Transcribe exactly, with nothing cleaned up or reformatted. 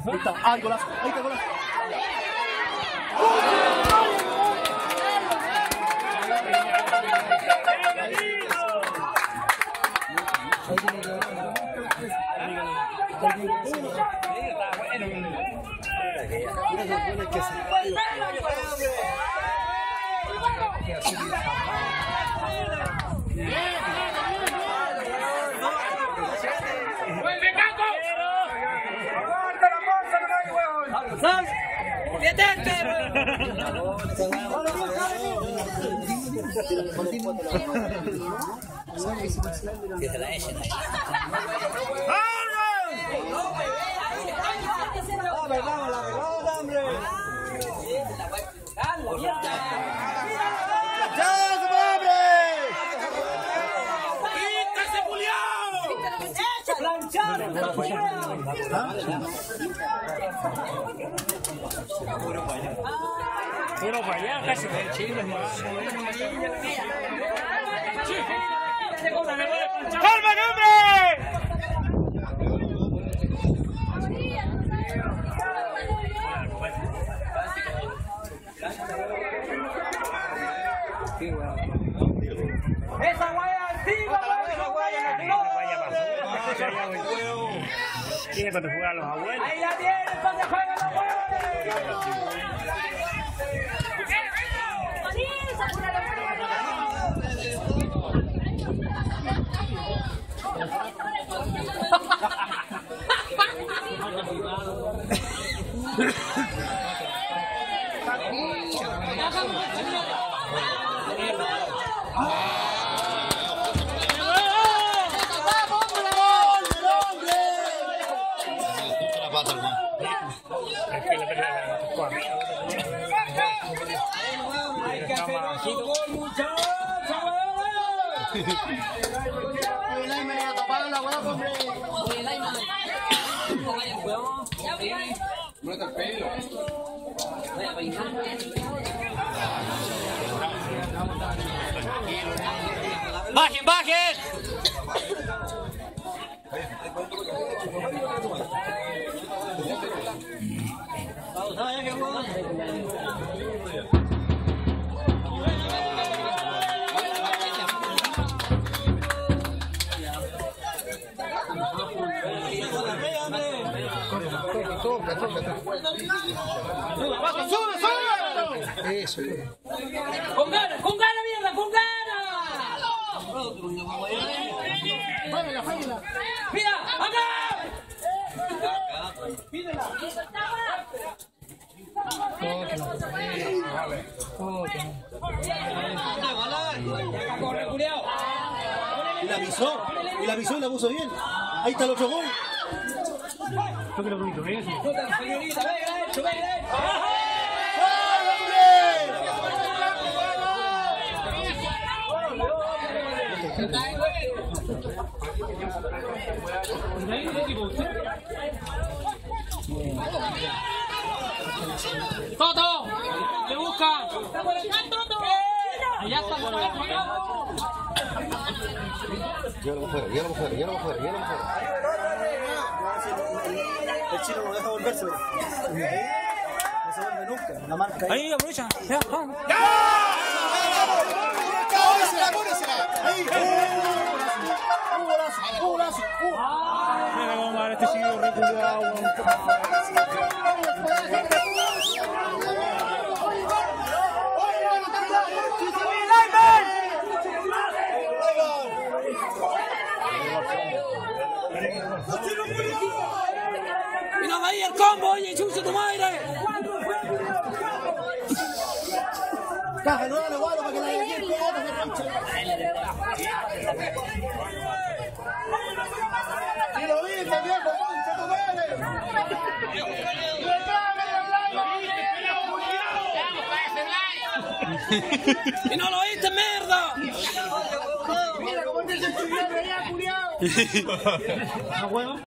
Ahí está. ¡Ay, golazo! Ahí está, golazo. Pero para allá casi de Chile. ¡Calma, hombre! ¡Esa guaya antigua! ¡Esa guaya Tiene cuando juegan los abuelos. ¡Ahí la tienen cuando juegan los abuelos! ¡Bajen, bajen! ¡Sube, sube! Eso. ¡Con ganas, con ganas, mierda, con ganas! ¡Mira, acá! ¡Pídela! ¡Corre, culiao! Y la avisó, y la avisó y la puso bien. Ahí está el otro gol. Yo creo que lo que Señorita, venga, hecho, venga, hecho. ¡Toto! ¡Te buscan! ¡Allá está! Llévalo fuera, llévalo fuera, llévalo fuera, llévalo fuera. El chino no deja volverse. No se vuelve nunca. La marca ahí. Ahí, aprovecha. Ya, vamos. ¡Ahí! ¡Un golazo! ¡Un golazo! Mira cómo va este chico reculeado. ¡Y no veía el combo, oye, chucha tu madre! Caja, no dale guardo para que la llegue el pedo de rancho. ¡Y lo viste, viejo! ¡Concha tu madre! ¡Y no lo oíste, mierda! Mira cómo te estudiando allá, culiao.